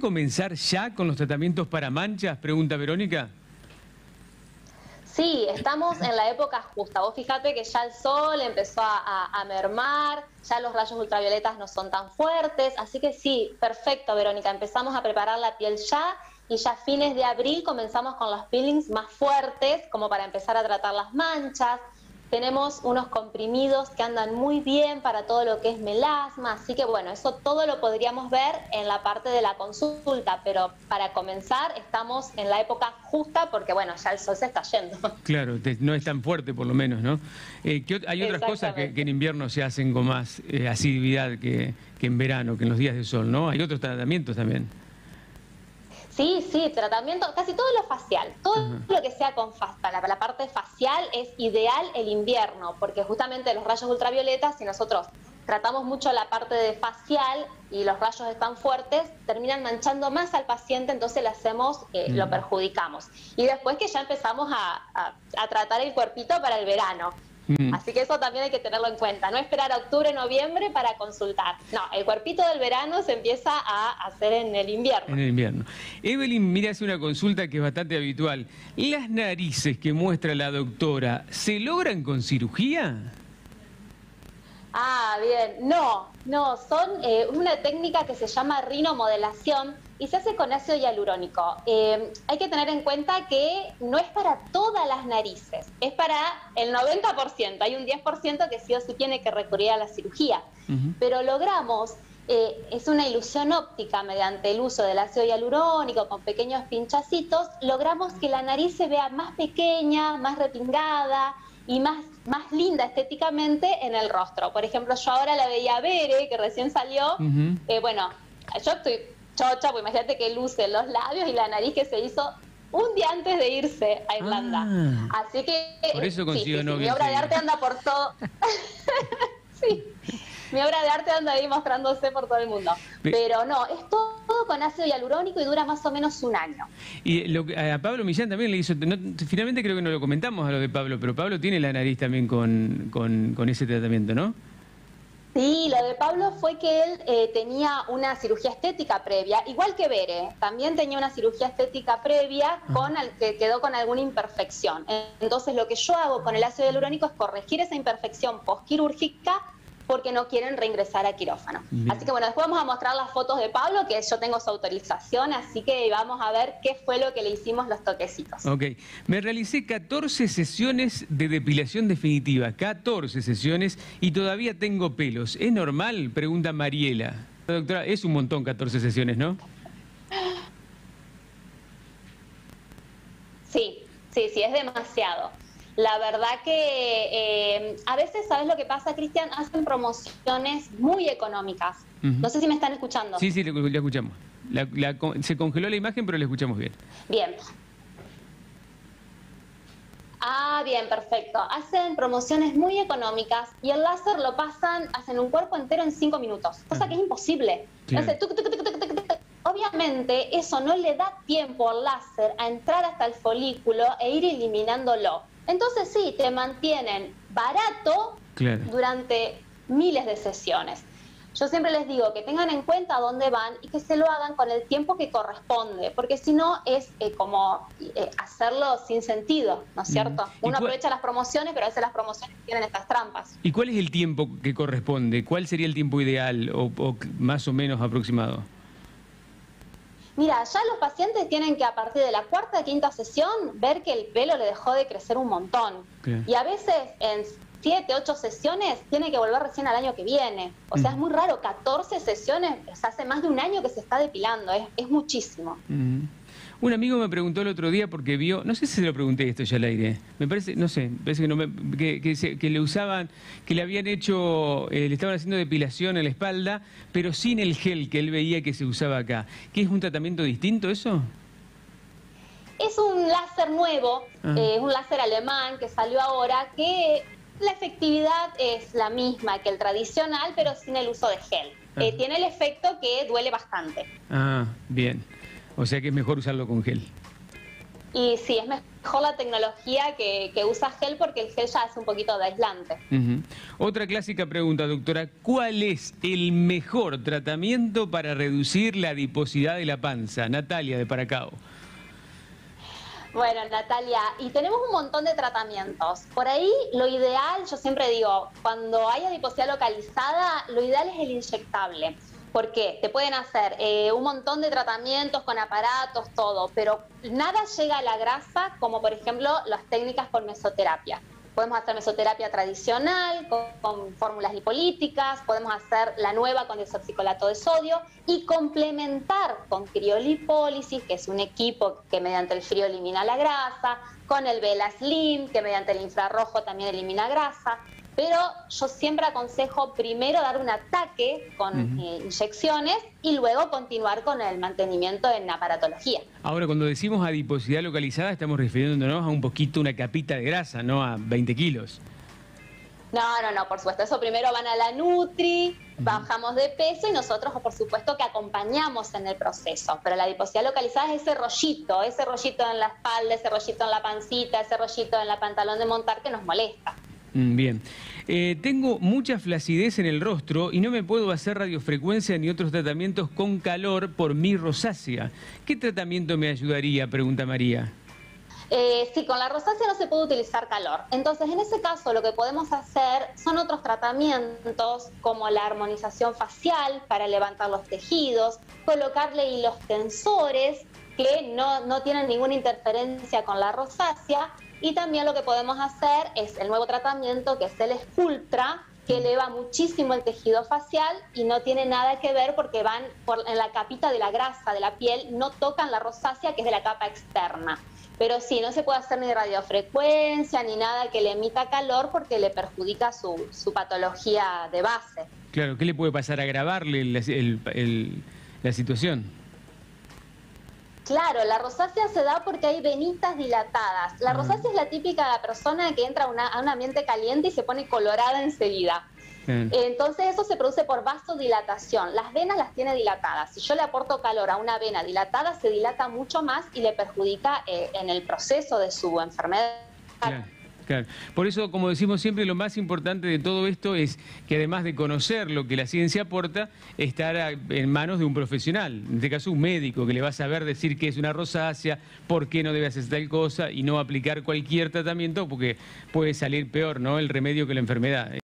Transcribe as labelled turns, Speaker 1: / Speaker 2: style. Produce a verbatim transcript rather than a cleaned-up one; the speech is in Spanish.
Speaker 1: comenzar ya con los tratamientos para manchas? Pregunta Verónica.
Speaker 2: Sí, estamos en la época justa. Vos fíjate que ya el sol empezó a, a, a mermar, ya los rayos ultravioletas no son tan fuertes, así que sí, perfecto, Verónica. Empezamos a preparar la piel ya y ya a fines de abril comenzamos con los peelings más fuertes, como para empezar a tratar las manchas. Tenemos unos comprimidos que andan muy bien para todo lo que es melasma, así que bueno, eso todo lo podríamos ver en la parte de la consulta, pero para comenzar estamos en la época justa porque bueno, ya el sol se está yendo.
Speaker 1: Claro, te, no es tan fuerte por lo menos, ¿no? Eh, ¿qué, hay otras cosas que, que en invierno se hacen con más eh, asiduidad que, que en verano, que en los días de sol, ¿no? Hay otros tratamientos también.
Speaker 2: Sí, sí, tratamiento, casi todo lo facial, todo uh-huh. lo que sea con fa para la parte facial es ideal el invierno, porque justamente los rayos ultravioletas, si nosotros tratamos mucho la parte de facial y los rayos están fuertes, terminan manchando más al paciente, entonces le hacemos, eh, uh-huh. lo perjudicamos. Y después que ya empezamos a, a, a tratar el cuerpito para el verano. Mm. Así que eso también hay que tenerlo en cuenta, no esperar a octubre, noviembre para consultar. No, el cuerpito del verano se empieza a hacer en el invierno.
Speaker 1: En el invierno. Evelyn, mira, hace una consulta que es bastante habitual. ¿Las narices que muestra la doctora se logran con cirugía?
Speaker 2: Ah, bien. No, no, son eh, una técnica que se llama rinomodelación y se hace con ácido hialurónico. Eh, hay que tener en cuenta que no es para todas las narices, es para el noventa por ciento. Hay un diez por ciento que sí o sí tiene que recurrir a la cirugía. Uh-huh. Pero logramos, eh, es una ilusión óptica mediante el uso del ácido hialurónico con pequeños pinchacitos, logramos que la nariz se vea más pequeña, más repingada y más, más linda estéticamente en el rostro. Por ejemplo, yo ahora la veía a Bere, que recién salió. Uh-huh. eh, bueno, yo estoy chocha, pues imagínate que luce los labios y la nariz que se hizo un día antes de irse a Irlanda. Ah, así que
Speaker 1: por eso consiguió
Speaker 2: sí, sí, sí,
Speaker 1: novio.
Speaker 2: Mi obra de arte anda por todo. Sí, mi obra de arte anda ahí mostrándose por todo el mundo. Pero no, es todo con ácido hialurónico y dura más o menos un año.
Speaker 1: Y lo que, a Pablo Millán también le hizo, no, finalmente creo que no lo comentamos a lo de Pablo, pero Pablo tiene la nariz también con, con, con ese tratamiento, ¿no?
Speaker 2: Sí, lo de Pablo fue que él eh, tenía una cirugía estética previa, igual que Bere, también tenía una cirugía estética previa con el, que quedó con alguna imperfección. Entonces lo que yo hago con el ácido hialurónico es corregir esa imperfección postquirúrgica porque no quieren reingresar a quirófano. Bien. Así que bueno, después vamos a mostrar las fotos de Pablo, que yo tengo su autorización, así que vamos a ver qué fue lo que le hicimos los toquecitos.
Speaker 1: Ok, me realicé catorce sesiones de depilación definitiva, catorce sesiones y todavía tengo pelos. ¿Es normal? Pregunta Mariela. Doctora, es un montón catorce sesiones, ¿no?
Speaker 2: Sí, sí, sí, es demasiado. La verdad que eh, a veces, ¿sabes lo que pasa, Cristian? Hacen promociones muy económicas. Uh-huh. No sé si me están escuchando.
Speaker 1: Sí, sí, le, le escuchamos. La, la, se congeló la imagen, pero le escuchamos bien.
Speaker 2: Bien. Ah, bien, perfecto. Hacen promociones muy económicas y el láser lo pasan, hacen un cuerpo entero en cinco minutos, cosa uh-huh. que es imposible. Claro. Entonces, tuc, tuc, tuc, tuc, tuc, tuc. Obviamente, eso no le da tiempo al láser a entrar hasta el folículo e ir eliminándolo. Entonces sí, te mantienen barato claro. durante miles de sesiones. Yo siempre les digo que tengan en cuenta dónde van y que se lo hagan con el tiempo que corresponde, porque si no es eh, como eh, hacerlo sin sentido, ¿no es cierto? Mm. Uno aprovecha las promociones, pero a veces las promociones tienen estas trampas.
Speaker 1: ¿Y cuál es el tiempo que corresponde? ¿Cuál sería el tiempo ideal o, o más o menos aproximado?
Speaker 2: Mira, ya los pacientes tienen que a partir de la cuarta o quinta sesión ver que el pelo le dejó de crecer un montón. Okay. Y a veces en siete, ocho sesiones tiene que volver recién al año que viene. O sea, mm. es muy raro, catorce sesiones, o sea, hace más de un año que se está depilando, es, es muchísimo.
Speaker 1: Mm. Un amigo me preguntó el otro día porque vio, no sé si se lo pregunté esto ya al aire, me parece, no sé, parece que, no me, que, que, se, que le usaban, que le habían hecho, eh, le estaban haciendo depilación en la espalda, pero sin el gel que él veía que se usaba acá. ¿Qué es un tratamiento distinto eso?
Speaker 2: Es un láser nuevo, ah. eh, un láser alemán que salió ahora, que la efectividad es la misma que el tradicional, pero sin el uso de gel. Ah. Eh, tiene el efecto que duele bastante.
Speaker 1: Ah, bien. O sea que es mejor usarlo con gel.
Speaker 2: Y sí, es mejor mejor la tecnología que, que usa gel, porque el gel ya hace un poquito de aislante.
Speaker 1: Uh-huh. Otra clásica pregunta, doctora, ¿cuál es el mejor tratamiento para reducir la adiposidad de la panza? Natalia, de Paracao.
Speaker 2: Bueno, Natalia, y tenemos un montón de tratamientos. Por ahí lo ideal, yo siempre digo, cuando hay adiposidad localizada, lo ideal es el inyectable. ¿Por qué? Te pueden hacer eh, un montón de tratamientos con aparatos, todo, pero nada llega a la grasa como, por ejemplo, las técnicas con mesoterapia. Podemos hacer mesoterapia tradicional, con, con fórmulas lipolíticas, podemos hacer la nueva con desoxicolato de sodio y complementar con criolipólisis, que es un equipo que mediante el frío elimina la grasa, con el Vela Slim, que mediante el infrarrojo también elimina grasa. Pero yo siempre aconsejo primero dar un ataque con uh-huh. eh, inyecciones y luego continuar con el mantenimiento en aparatología.
Speaker 1: Ahora, cuando decimos adiposidad localizada, estamos refiriéndonos a un poquito, una capita de grasa, no a veinte kilos.
Speaker 2: No, no, no, por supuesto. Eso primero van a la Nutri, uh-huh. bajamos de peso y nosotros, por supuesto, que acompañamos en el proceso. Pero la adiposidad localizada es ese rollito, ese rollito en la espalda, ese rollito en la pancita, ese rollito en la pantalón de montar que nos molesta.
Speaker 1: Bien. Eh, tengo mucha flacidez en el rostro y no me puedo hacer radiofrecuencia ni otros tratamientos con calor por mi rosácea. ¿Qué tratamiento me ayudaría?, pregunta María.
Speaker 2: Eh, sí, con la rosácea no se puede utilizar calor. Entonces, en ese caso, lo que podemos hacer son otros tratamientos como la armonización facial para levantar los tejidos, colocarle hilos tensores que no, no tienen ninguna interferencia con la rosácea. Y también lo que podemos hacer es el nuevo tratamiento, que es el Sculptra, que eleva muchísimo el tejido facial y no tiene nada que ver porque van por, en la capita de la grasa de la piel, no tocan la rosácea, que es de la capa externa. Pero sí, no se puede hacer ni radiofrecuencia ni nada que le emita calor porque le perjudica su, su patología de base.
Speaker 1: Claro, ¿qué le puede pasar? ¿Agravarle el, el, el, la situación?
Speaker 2: Claro, la rosácea se da porque hay venitas dilatadas. La rosácea es la típica de la persona que entra a, una, a un ambiente caliente y se pone colorada enseguida. Bien. Entonces eso se produce por vasodilatación. Las venas las tiene dilatadas. Si yo le aporto calor a una vena dilatada, se dilata mucho más y le perjudica eh, en el proceso de su enfermedad.
Speaker 1: Claro. Claro. Por eso, como decimos siempre, lo más importante de todo esto es que, además de conocer lo que la ciencia aporta, estar en manos de un profesional, en este caso un médico, que le va a saber decir qué es una rosácea, por qué no debe hacer tal cosa y no aplicar cualquier tratamiento porque puede salir peor, ¿no?, el remedio que la enfermedad.